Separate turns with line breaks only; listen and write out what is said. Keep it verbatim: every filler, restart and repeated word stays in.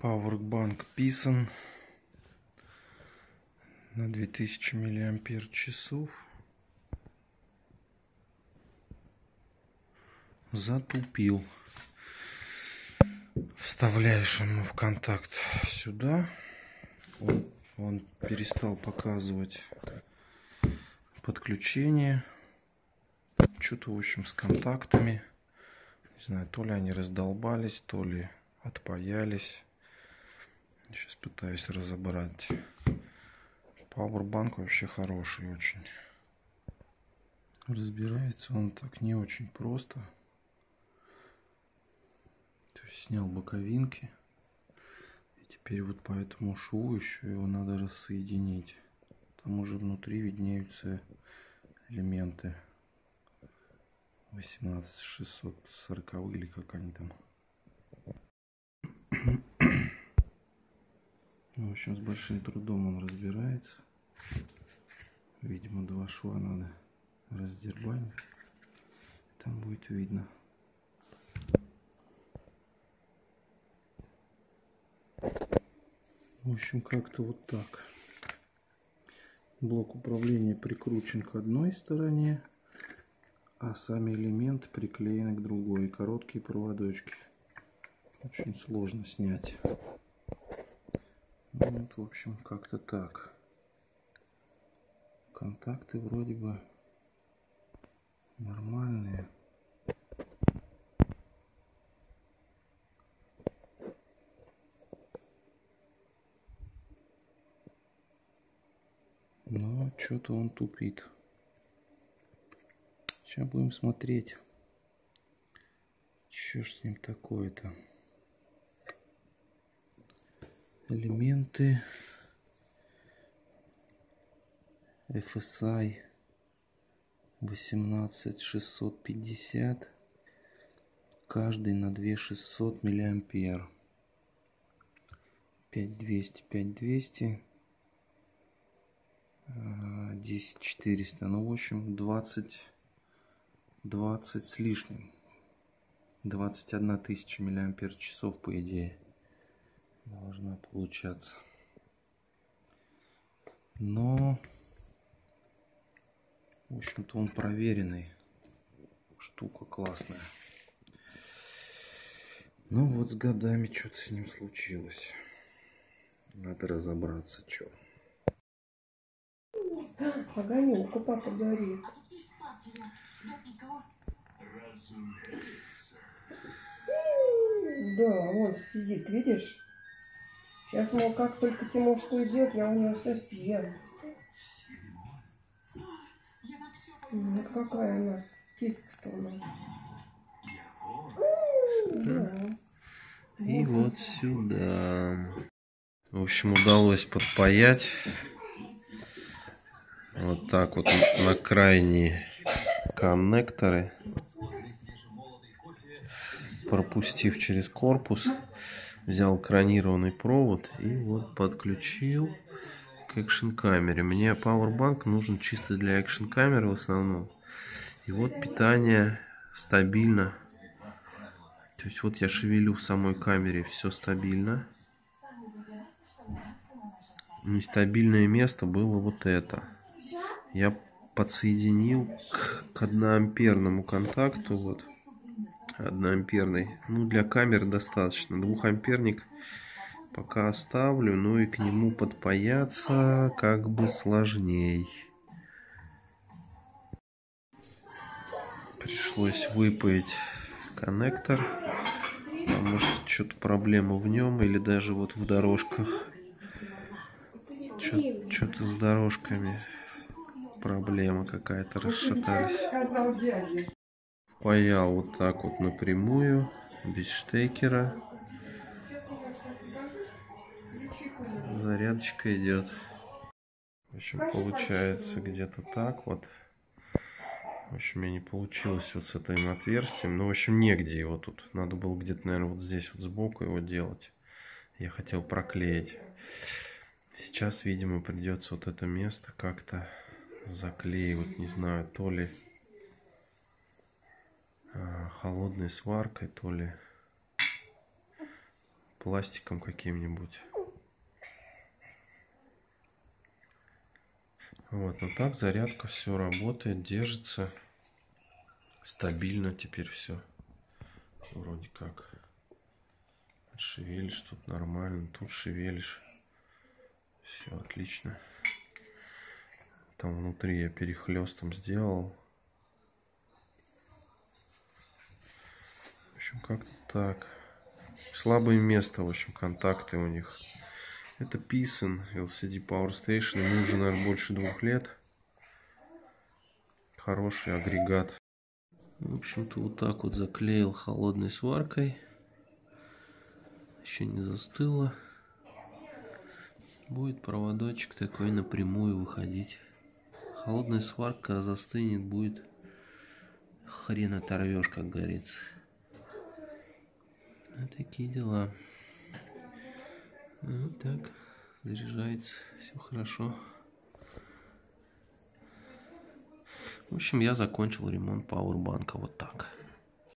Powerbank Pison на две тысячи миллиампер часов. Затупил. Вставляешь ему в контакт сюда. Он, он перестал показывать подключение. Что-то, в общем, с контактами. Не знаю, то ли они раздолбались, то ли отпаялись. Сейчас пытаюсь разобрать. Powerbank вообще хороший очень. Разбирается он так не очень просто. То есть снял боковинки. И теперь вот по этому шву еще его надо рассоединить. Там уже внутри виднеются элементы восемнадцать шестьсот сорок или как они там. В общем, с большим трудом он разбирается. Видимо, два шва надо раздербанить. Там будет видно. В общем, как-то вот так. Блок управления прикручен к одной стороне, а сами элементы приклеены к другой. Короткие проводочки. Очень сложно снять. Ну, вот, в общем, как-то так. Контакты вроде бы нормальные. Но что-то он тупит. Сейчас будем смотреть, что ж с ним такое-то. Элементы эф эс ай восемнадцать шестьсот пятьдесят, каждый на две тысячи шестьсот миллиампер. пять двести, пять двести, десять четыреста. Ну, в общем, двадцать, двадцать с лишним. двадцать одна тысяча миллиампер часов, по идее, должна получаться. Но, в общем-то, он проверенный. Штука классная. Ну вот с годами что-то с ним случилось. Надо разобраться, что.
Огонек у папы горит. Да, он сидит, видишь? Сейчас, мол, как только Тимошка уйдет, я у него все съем. Вот какая она киска-то у нас. Да.
И вот сюда. В общем, удалось подпаять. Вот так вот на крайние коннекторы. Пропустив через корпус. Взял кронированный провод и вот подключил к экшн камере. Мне Powerbank нужен чисто для экшн камеры в основном. И вот питание стабильно. То есть вот я шевелю в самой камере, все стабильно. Нестабильное место было вот это. Я подсоединил к, к одноамперному контакту. Вот. Одноамперный. Ну, для камер достаточно. Двухамперник пока оставлю. Ну и к нему подпаяться как бы сложней. Пришлось выпаять коннектор. Потому что что-то проблема в нем. Или даже вот в дорожках. Что-то с дорожками проблема какая-то, расшатались. Впаял вот так вот напрямую, без штекера. Зарядочка идет. В общем, получается где-то так вот. В общем, мне не получилось вот с этим отверстием. Ну, в общем, негде его тут. Надо было где-то, наверное, вот здесь вот сбоку его делать. Я хотел проклеить. Сейчас, видимо, придется вот это место как-то заклеивать. Не знаю, то ли холодной сваркой, то ли пластиком каким-нибудь. Вот, ну так зарядка, все работает, держится. Стабильно теперь все. Вроде как. Шевелишь тут нормально, тут шевелишь. Все отлично. Там внутри я перехлестом сделал. В общем, как-то так. Слабое место, в общем, контакты у них. Это Pison эл си ди Power Station. Ему уже, наверное, больше двух лет. Хороший агрегат. В общем-то, вот так вот заклеил холодной сваркой. Еще не застыло. Будет проводочек такой напрямую выходить. Холодная сварка застынет, будет хрен оторвешь, как говорится. Вот такие дела. Вот так. Заряжается. Все хорошо. В общем, я закончил ремонт пауэрбанка вот так.